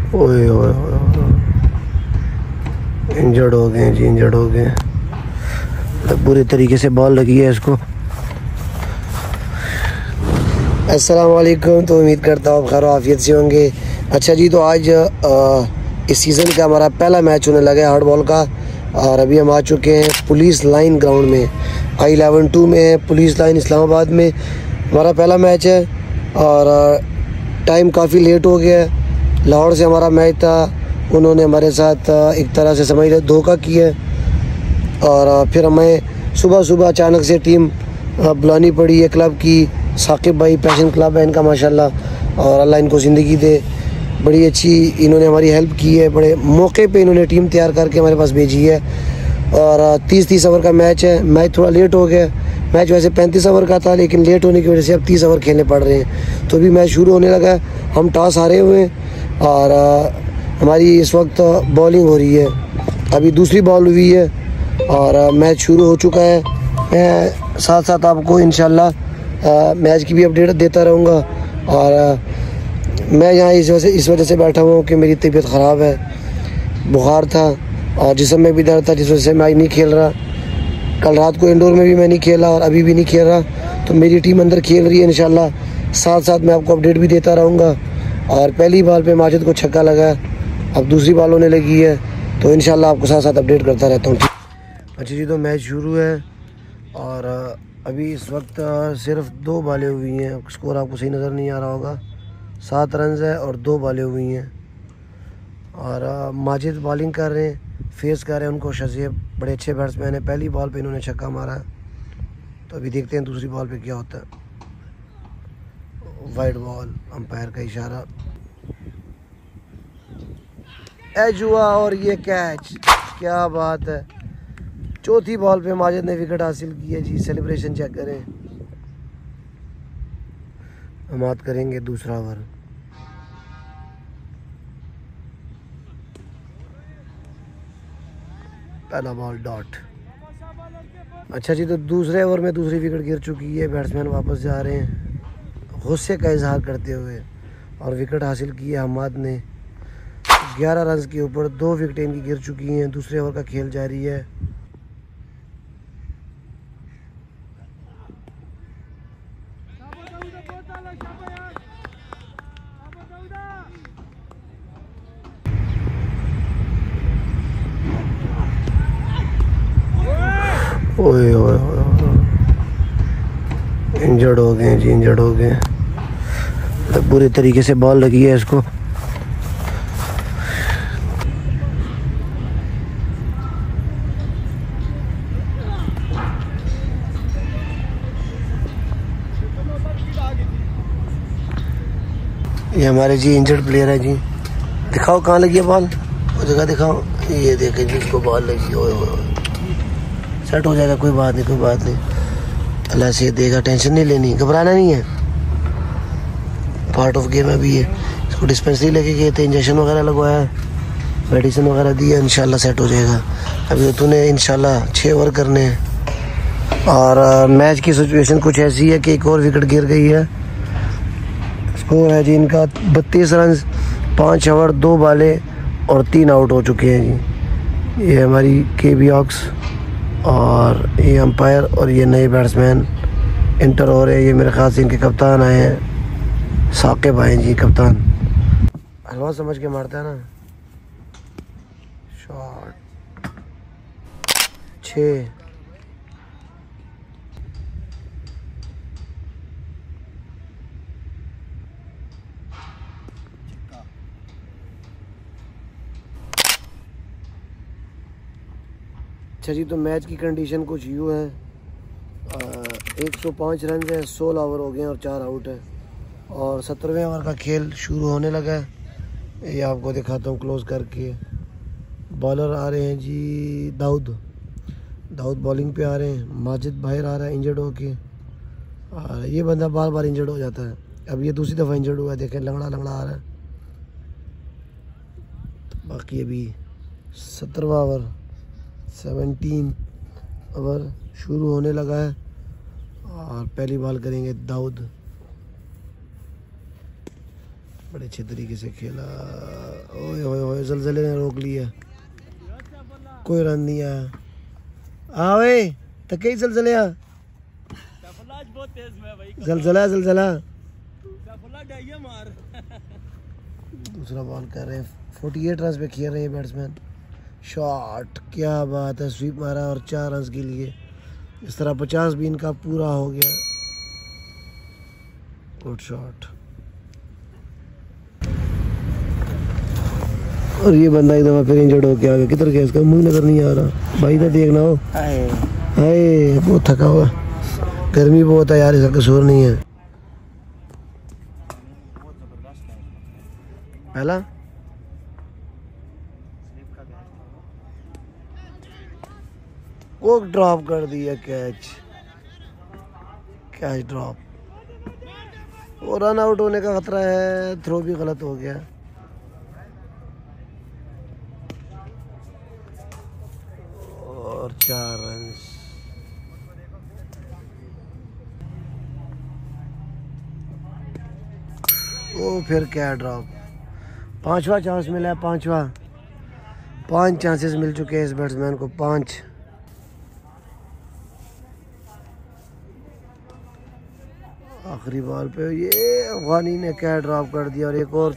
ओए ओए इंजर्ड हो गए जी, इंजर्ड हो गए। बुरी तरीके से बॉल लगी है इसको। अस्सलाम वालेकुम। तो उम्मीद करता हूँ आप खैर आफियत से होंगे। अच्छा जी, तो आज इस सीज़न का हमारा पहला मैच होने लगा है हार्ड बॉल का, और अभी हम आ चुके हैं पुलिस लाइन ग्राउंड में। I11-2 में है पुलिस लाइन इस्लामाबाद में हमारा पहला मैच है। और टाइम काफ़ी लेट हो गया है। लाहौर से हमारा मैच था, उन्होंने हमारे साथ एक तरह से समझ लो धोखा किया है। और फिर हमें सुबह सुबह अचानक से टीम बुलानी पड़ी है क्लब की। साकिब भाई पैशन क्लब है इनका माशाल्लाह, और अल्लाह इनको ज़िंदगी दे। बड़ी अच्छी इन्होंने हमारी हेल्प की है, बड़े मौके पे इन्होंने टीम तैयार करके हमारे पास भेजी है। और 30 ओवर का मैच है। मैच थोड़ा लेट हो गया। मैच वैसे 35 ओवर का था, लेकिन लेट होने की वजह से अब 30 ओवर खेलने पड़ रहे हैं। तो अभी मैच शुरू होने लगा है। हम टॉस हारे हुए हैं और हमारी इस वक्त बॉलिंग हो रही है। अभी दूसरी बॉल हुई है और मैच शुरू हो चुका है। मैं साथ साथ आपको इंशाल्लाह मैच की भी अपडेट देता रहूँगा। और मैं यहाँ इस वजह से बैठा हुआ हूँ कि मेरी तबीयत ख़राब है, बुखार था और जिस्म में भी दर्द था, जिस वजह से मैं आज नहीं खेल रहा। कल रात को इंडोर में भी मैं नहीं खेला और अभी भी नहीं खेल रहा। तो मेरी टीम अंदर खेल रही है इंशाल्लाह। साथ साथ मैं आपको अपडेट भी देता रहूँगा। और पहली बॉल पे माजिद को छक्का लगा, अब दूसरी बॉल होने लगी है, तो इंशाल्लाह आपको साथ साथ अपडेट करता रहता हूँ। अच्छा जी, तो मैच शुरू है और अभी इस वक्त सिर्फ 2 बॉलें हुई हैं। स्कोर आपको सही नज़र नहीं आ रहा होगा। 7 रन है और 2 बॉलें हुई हैं। और माजिद बॉलिंग कर रहे हैं, फेस कर रहे हैं उनको शज़ेब, बड़े अच्छे बैट्समैन है। पहली बॉल पे इन्होंने छक्का मारा, तो अभी देखते हैं दूसरी बॉल पे क्या होता है। वाइड बॉल, अंपायर का इशारा, एज हुआ और ये कैच। क्या बात है। चौथी बॉल पे माजिद ने विकेट हासिल की है जी। सेलिब्रेशन चेक करें। समाप्त करेंगे दूसरा ओवर। पहला बॉल डॉट। अच्छा जी, तो दूसरे ओवर में दूसरी विकेट गिर चुकी है। बैट्समैन वापस जा रहे हैं गुस्से का इजहार करते हुए, और विकेट हासिल की है हमाद ने। 11 रन के ऊपर 2 विकेटें इनकी गिर चुकी हैं। दूसरे ओवर का खेल जारी है। ओए ओए इंजर्ड हो गए जी, इंजर्ड हो गए। बुरी तरीके से बॉल लगी है इसको। ये हमारे जी इंजर्ड प्लेयर है जी। दिखाओ कहाँ लगी है बॉल, वो जगह दिखाओ। ये देखें जी, इसको बॉल लगी। ओए ओए, सेट हो जाएगा, कोई बात नहीं, कोई बात नहीं, अल्लाह से देगा। टेंशन नहीं लेनी, घबराना नहीं है, पार्ट ऑफ गेम है। अभी ये इसको डिस्पेंसरी लेके गए थे, इंजेक्शन वगैरह लगवाया, मेडिसिन वगैरह दिया, इंशाल्लाह सेट हो जाएगा। अभी तो तूने इंशाल्लाह 6 ओवर करने हैं। और मैच की सिचुएशन कुछ ऐसी है कि एक और विकेट गिर गई है। स्कोर है जी इनका 32 रन, 5 ओवर 2 बॉलें और 3 आउट हो चुके हैं जी। ये हमारी KB ऑक्स और ये अंपायर और ये नए बैट्समैन इंटर हो रहे हैं। ये मेरे ख्याल से इनके कप्तान आए हैं, साकिब आए जी कप्तान। हलवा समझ के मारता है ना। शॉट 6। अच्छा जी, तो मैच की कंडीशन कुछ यूँ है। 105 रन है, 16 ओवर हो गए हैं और 4 आउट है। और 17वें ओवर का खेल शुरू होने लगा है। ये आपको दिखाता हूँ क्लोज करके। बॉलर आ रहे हैं जी दाऊद बॉलिंग पे आ रहे हैं। माजिद बाहर आ रहा है इंजर्ड होके, और ये बंदा बार बार इंजर्ड हो जाता है। अब ये दूसरी दफ़ा इंजर्ड हुआ है, देखें लंगड़ा आ रहा है। तो बाकी अभी 17वां ओवर 17 ओवर शुरू होने लगा है। और पहली बॉल करेंगे दाऊद। बड़े अच्छे तरीके से खेला। ओए ओए ओए जलजले ने रोक लिया, कोई रन नहीं आया। आवे तो कई जलजले जलजला जलजला। दूसरा बॉल कर रहे हैं, 48 रन पे खेल रहे हैं बैट्समैन। शॉट, क्या बात है, स्वीप मारा और 4 रन के लिए। इस तरह 50 भी इनका पूरा हो गया। Good shot. और ये बंदा एक दफा फिर इंजर्ड हो गया, किधर गया, इसका मुंह नजर नहीं आ रहा भाई, ना देखना हो। हाय बहुत थका हुआ, गर्मी बहुत है यार, इसका कसूर नहीं है। पहला वो ड्रॉप कर दिया, कैच ड्रॉप। वो रन आउट होने का खतरा है, थ्रो भी गलत हो गया। और 4 रन। वो फिर क्या ड्रॉप। 5वां चांस मिला है, 5 चांसेस मिल चुके हैं इस बैट्समैन को, 5। आखिरी बॉल पे ये अफगानी ने क्या ड्रॉप कर दिया और एक और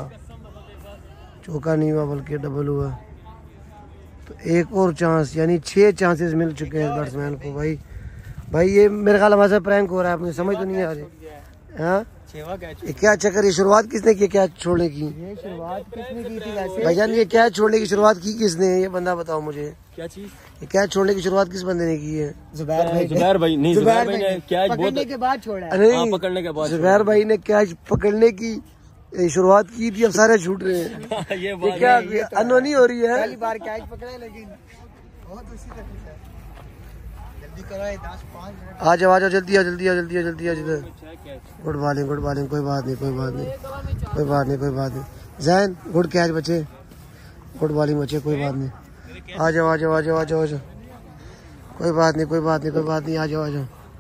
चौका नहीं हुआ बल्कि डबल हुआ। तो एक और चांस, यानी 6 चांसेस मिल चुके हैं बैट्समैन को। भाई ये मेरे ख्याल हमारे प्रैंक हो रहा है, मुझे समझ तो नहीं आ रही। हाँ ये क्या चक्कर, ये शुरुआत किसने की कैच छोड़ने की? ये शुरुआत किसने की थी वैसे? भाईजान ये कैच छोड़ने की शुरुआत की किसने है, ये बंदा बताओ मुझे। क्या चीज? ये कैच छोड़ने की शुरुआत किस बंदे ने की है? जुबैर भाई नहीं, जुबैर भाई ने कैच पकड़ने के बाद छोड़ा है। नहीं, पकड़ने के बाद जुबैर भाई ने कैच पकड़ने की शुरुआत की थी, अब सारे छूट रहे हैं। ये क्या अनहोनी हो रही है? पहली बार कैच पकड़ा, लेकिन बहुत उसी तरीके से। जल्दी करो, 10-5 आ जाओ जल्दी आ जिधर। गुड बॉलिंग, कोई बात नहीं। जैन गुड कैच बचे, गुड बॉलिंग बचे, कोई बात नहीं। आ जाओ। कोई बात नहीं, आ जाओ।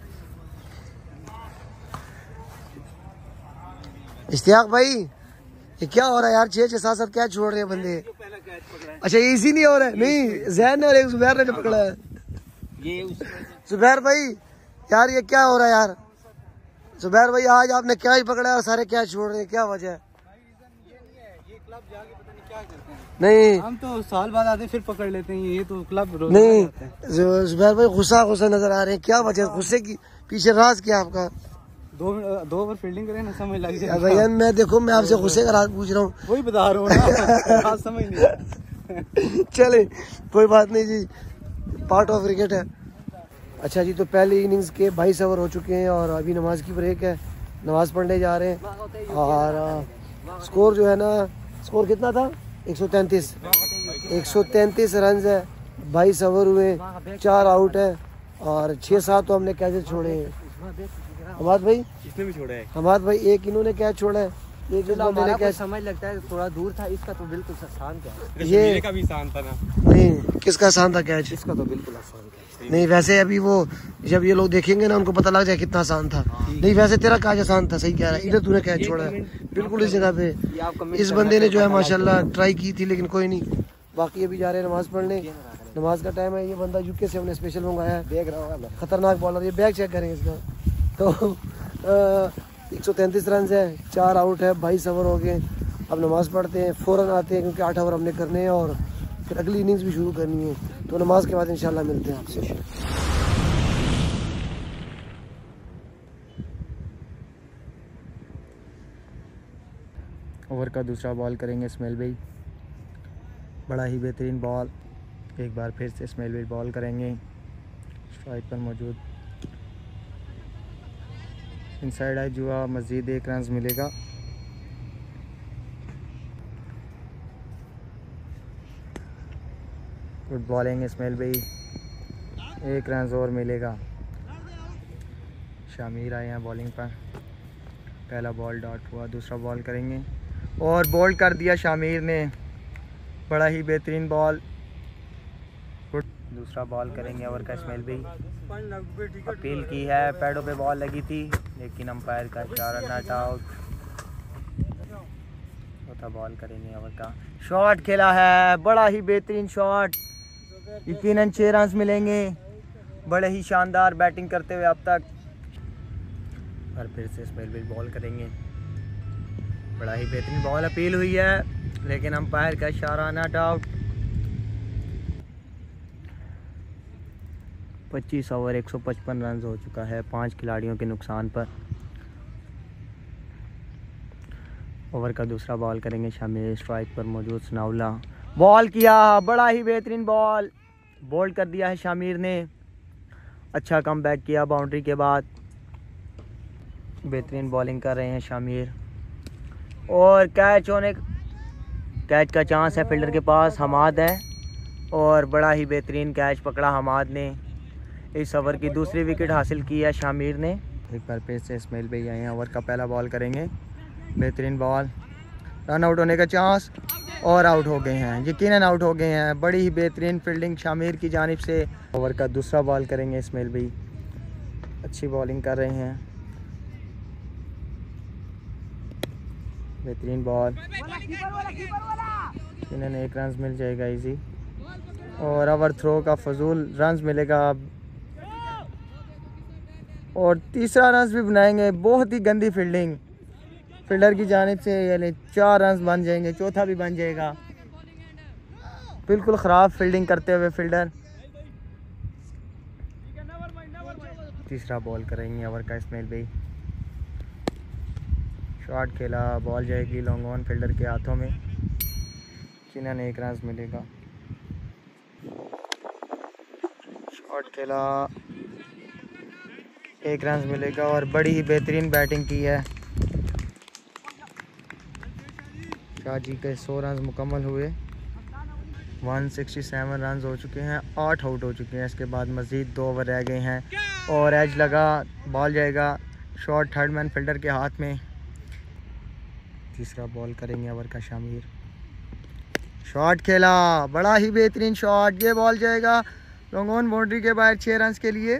इश्तियाक भाई ये क्या हो रहा है यार, 6 7 कैच छोड़ रहे हैं बंदे। अच्छा ये इसी नहीं हो रहा है? नहीं, जैन ने और एक जुबैर ने पकड़ा है। जुबैर भाई यार ये क्या हो रहा है यार? जुबैर भाई आज आपने कैच पकड़ा और सारे कैच छोड़ रहे हैं, क्या वजह है? नहीं हम तो साल बाद आते फिर पकड़ लेते हैं, ये तो क्लब नहीं। जुबैर भाई गुस्सा नजर आ रहे हैं, क्या वजह गुस्से की? पीछे राज क्या आपका? 2 ओवर फील्डिंग करें ना, समझ लग जाए भैया। मैं देखो मैं आपसे गुस्से का राज पूछ रहा हूँ, वही बता रहा हूँ ना। आज समझ नहीं। चले कोई बात नहीं जी, पार्ट ऑफ क्रिकेट है। अच्छा जी, तो पहली इनिंग्स के 22 ओवर हो चुके हैं और अभी नमाज की ब्रेक है, नमाज पढ़ने जा रहे हैं। और स्कोर जो है ना, स्कोर कितना था? 133 रन है, 22 ओवर हुए, 4 आउट है और 6-7 तो हमने कैचेस छोड़े हैं। हमाद भाई इसने भी छोड़ा है। हमाद भाई एक इन्होंने कैच छोड़ा है, एक इस बंदे ने कैच। समझ लगता है थोड़ा दूर था, इसका तो बिल्कुल आसान था। ये का भी आसान था ना? नहीं, किसका आसान था कैच? इसका तो बिल्कुल आसान था। नहीं वैसे अभी वो जब ये लोग देखेंगे ना उनको पता लग जाए कितना आसान था। नहीं वैसे तेरा कैच आसान था, सही कह रहा है। इधर तूने कैच छोड़ा है बिल्कुल इस जगह पे। इस बंदे ने जो है माशाल्लाह ट्राई की थी, लेकिन कोई नहीं। बाकी अभी जा रहे हैं नमाज पढ़ने, नमाज का टाइम है। ये बंदा यूके से हमने स्पेशल मंगाया है, देख रहा होगा खतरनाक बॉलर। ये बैग चेक करेंगे इसका। तो 133 रन है, 4 आउट है, 22 ओवर हो गए। अब नमाज पढ़ते हैं, फ़ौरन आते हैं क्योंकि 8 ओवर हमने करने हैं और फिर अगली इनिंग्स भी शुरू करनी है। तो नमाज के बाद इंशाल्लाह मिलते हैं आपसे। ओवर का दूसरा बॉल करेंगे इस्माइल भाई, बड़ा ही बेहतरीन बॉल। एक बार फिर से इस्माइल भाई बॉल करेंगे, स्ट्राइक पर मौजूद इनसाइड आई जुआ, मज़ीद 1 रन मिलेगा। गुड बॉलिंग इस्माइल भाई, 1 रन और मिलेगा। शामिर आए हैं बॉलिंग पर, पहला बॉल डॉट हुआ। दूसरा बॉल करेंगे और बॉल कर दिया शामिर ने, बड़ा ही बेहतरीन बॉल। दूसरा बॉल करेंगे ओवर का इस्माइल भाई। अपील की है, पैडों पे बॉल लगी थी लेकिन अंपायर का इशारा, नॉट आउट। चौथा बॉल करेंगे ओवर का। शॉट खेला है, बड़ा ही बेहतरीन शॉट, यकीनन 6 रन मिलेंगे। बड़े ही शानदार बैटिंग करते हुए अब तक। और फिर से इस्माइल भाई बॉल करेंगे। बड़ा ही बेहतरीन बॉल अपील हुई है, लेकिन अंपायर का इशारा नॉट आउट। 25 ओवर 155 रन हो चुका है 5 खिलाड़ियों के नुकसान पर। ओवर का दूसरा बॉल करेंगे शामिर। स्ट्राइक पर मौजूद सनाउल्ला बॉल किया, बड़ा ही बेहतरीन बॉल बोल्ड कर दिया है शामिर ने। अच्छा कम बैक किया बाउंड्री के बाद। बेहतरीन बॉलिंग कर रहे हैं शामिर। और कैच का चांस है फील्डर के पास, हमाद है। और बड़ा ही बेहतरीन कैच पकड़ा हमाद ने। इस ओवर की दूसरी विकेट हासिल की है शामिर ने। एक बार फिर से इस्माइल भाई आए हैं। ओवर का पहला बॉल करेंगे। बेहतरीन बॉल, रन आउट होने का चांस और आउट हो गए हैं, यकीनन आउट हो गए हैं। बड़ी ही बेहतरीन फील्डिंग शामिर की जानिब से। ओवर का दूसरा बॉल करेंगे इस्माइल भाई। अच्छी बॉलिंग कर रहे हैं। बेहतरीन बॉल, इन्हें 1 रन मिल जाएगा इजी। और ओवर थ्रो का फजूल रन मिलेगा। और तीसरा रन भी बनाएंगे। बहुत ही गंदी फील्डिंग फील्डर की जानिब से, यानी 4 रन बन जाएंगे, चौथा भी बन जाएगा। बिल्कुल ख़राब फील्डिंग करते हुए फील्डर। तीसरा बॉल करेंगे ओवर का इस्माइल भाई। शॉट खेला, बॉल जाएगी लॉन्ग ऑन फील्डर के हाथों में, जिन्हें 1 रन मिलेगा। शॉट खेला, 1 रन मिलेगा। और बड़ी ही बेहतरीन बैटिंग की है शाह जी के। 100 रन मुकम्मल हुए। 167 रन हो चुके हैं, 8 आउट हो चुके हैं। इसके बाद मज़ीद 2 ओवर रह गए हैं। और एज लगा, बॉल जाएगा शॉट थर्ड मैन फील्डर के हाथ में। तीसरा बॉल करेंगे ओवर का शामिर। शॉट खेला, बड़ा ही बेहतरीन शॉट। ये बॉल जाएगा लॉन्ग ऑन बाउंड्री के बाहर 6 रन के लिए।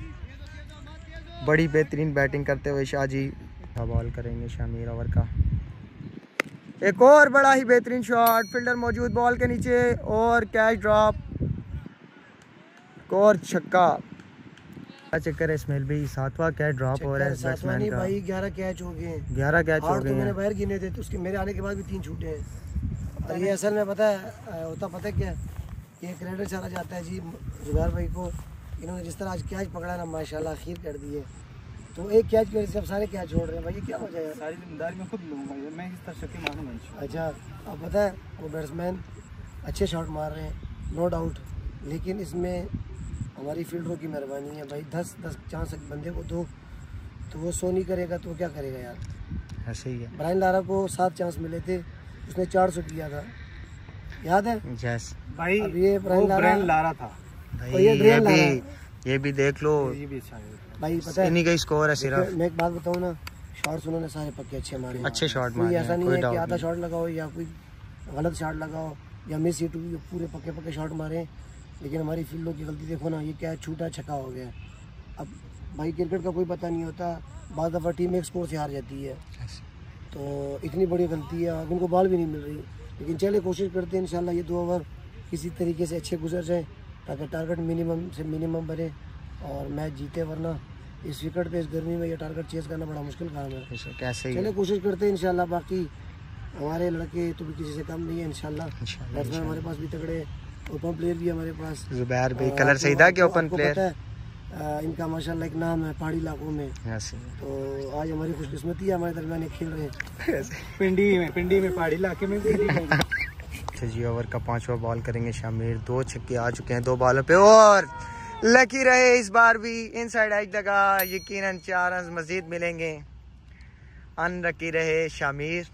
बड़ी बेहतरीन बैटिंग करते हुए शाह जी। बॉल करेंगे शामिर ओवर का। एक और बड़ा ही बेहतरीन शॉट, फील्डर मौजूद बॉल के नीचे और कैच ड्रॉप। और छक्का। चक्कर है इस्माइल भाई, 7वां कैच ड्रॉप हो रहा है बैट्समैन का। भाई 11 कैच हो गए। 11 कैच हो गए हैं। मैंने बाहर गिने थे, तो उसके मेरे आने के बाद भी 3 छूटे हैं। और ये असल में पता है क्या, ये क्रेडिट चला जाता है जी जुबैर भाई को। इन्होंने जिस तरह आज कैच पकड़ा ना, माशाल्लाह अखीर कर दिए। तो एक कैच की वजह से अब सारे कैच छोड़ रहे हैं भाई, ये क्या हो जाएगा? सारी जिम्मेदारी मैं खुद लूँगा, मैं इस तरह से मानूंगा। अच्छा, अब पता है वो बैट्समैन अच्छे शॉट मार रहे हैं, नो डाउट, लेकिन इसमें हमारी फील्डरों की मेहरबानी है भाई। 10 चांस बंदे को दो तो वो 100 नहीं करेगा तो क्या करेगा यार? ऐसे ही है। ब्रायन लारा को 7 चांस मिले थे, उसने 400 किया था, याद है? यस भाई, अब ये ब्रायन लारा था भाई। ये भी देख लो, ये भी अच्छा है भाई। पता है इन्हीं का स्कोर है सिर्फ। मैं एक बात बताऊँ ना, शॉट्स उन्होंने सारे पक्के अच्छे मारे, अच्छे शॉट कोई मारे ऐसा हैं, नहीं कोई है कि डाउट आधा नहीं। शॉट लगाओ या कोई गलत शॉट लगाओ या मिस हिट हुई, पूरे पक्के शॉट मारे। लेकिन हमारी फील्डों की गलती देखो ना, ये क्या है, छूटा छक्का हो गया। अब भाई क्रिकेट का कोई पता नहीं होता, बाद दफ़ा टीम एक स्कोर से हार जाती है, तो इतनी बड़ी गलती है। अब उनको बॉल भी नहीं मिल रही, लेकिन चले कोशिश करते हैं इंशाल्लाह ये 2 ओवर किसी तरीके से अच्छे गुजर जाएँ, ताकि टारगेट मिनिमम से मिनिमम बने और मैच जीते। वरना इस विकेट पे इस गर्मी में ये टारगेट चेस करना बड़ा मुश्किल काम है। कैसे चले कोशिश करते हैं इंशाल्लाह। बाकी हमारे लड़के तो भी किसी से कम नहीं है इंशाल्लाह। बैट्समैन हमारे पास भी तगड़े, ओपन प्लेयर भी हमारे पास। जुबैर भाई कलर सही था कि ओपन प्लेयर? इनका माशाल्लाह एक नाम है पहाड़ी इलाकों में। तो आज हमारी खुशकिस्मती है, हमारे दरमियान ये खेल रहे हैं पिंडी में पहाड़ी इलाके में। अच्छा जी, ओवर का 5वां बॉल करेंगे शामिर। 2 छक्के आ चुके हैं 2 बॉलों पे। और लकी रहे इस बार भी, इनसाइड एज लगा, यकीनन 4 रन मजीद मिलेंगे। अनलकी रहे शामिर।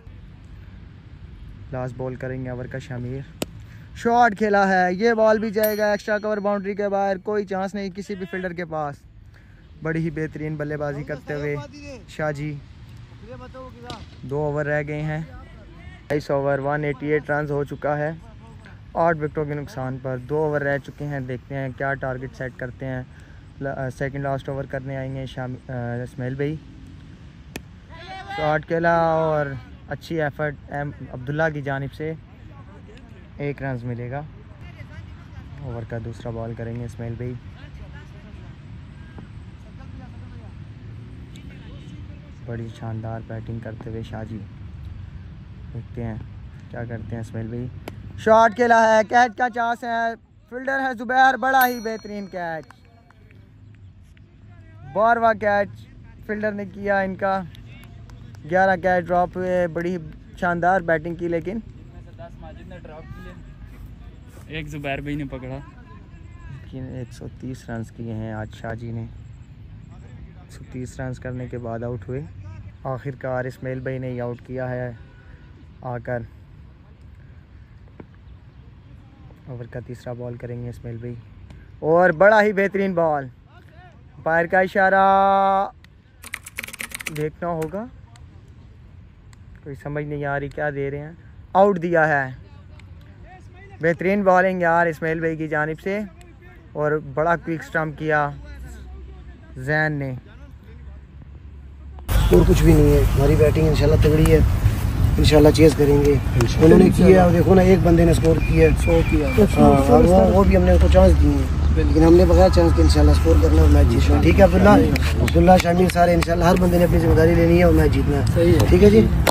लास्ट बॉल करेंगे ओवर का शामिर। शॉट खेला है, ये बॉल भी जाएगा एक्स्ट्रा कवर बाउंड्री के बाहर, कोई चांस नहीं किसी भी फील्डर के पास। बड़ी ही बेहतरीन बल्लेबाजी करते हुए शाह जी। 2 ओवर रह गए हैं। 22 ओवर 188 रन हो चुका है 8 विकेटों के नुकसान पर। 2 ओवर रह चुके हैं, देखते हैं क्या टारगेट सेट करते हैं। सेकंड लास्ट ओवर करने आएंगे इस्माइल भाई। शॉट खेला और अच्छी एफर्ट अब्दुल्ला की जानिब से 1 रन मिलेगा। ओवर का दूसरा बॉल करेंगे इस्माइल भाई। बड़ी शानदार बैटिंग करते हुए शाजी। देखते हैं क्या करते हैं इस्माइल भाई। शॉट खेला है, कैच का चांस है, फील्डर है जुबैर। बड़ा ही बेहतरीन कैच, 12वां कैच फील्डर ने किया इनका। 11 कैच ड्रॉप हुए, बड़ी शानदार बैटिंग की, लेकिन 10 माजिद ने ड्रॉप किए, एक जुबैर भाई ने पकड़ा। 130 रन किए हैं आज शाहजी ने। 130 रन करने के बाद आउट हुए। आखिरकार इस्माइल भाई ने ही आउट किया है आकर। ओवर का तीसरा बॉल करेंगे इस्माइल भाई, और बड़ा ही बेहतरीन बॉल। पैर का इशारा देखना होगा, कोई समझ नहीं आ रही क्या दे रहे हैं। आउट दिया है। बेहतरीन बॉलिंग यार इस्माइल भाई की जानिब से, और बड़ा क्विक स्टंप किया जैन ने। और कुछ भी नहीं है, हमारी बैटिंग इंशाल्लाह तगड़ी है, इंशाल्लाह चेस करेंगे। उन्होंने किया, देखो ना, एक बंदे ने स्कोर किया, 100 किया, वो भी हमने उसको चांस दी है, लेकिन हमने बगैर चांस के इंशाल्लाह स्कोर करना और मैच जीतना। ठीक है अब्दुल्ला शामिल सारे, इंशाल्लाह हर बंदे ने अपनी जिम्मेदारी लेनी है और मैच जीतना है। ठीक है जी।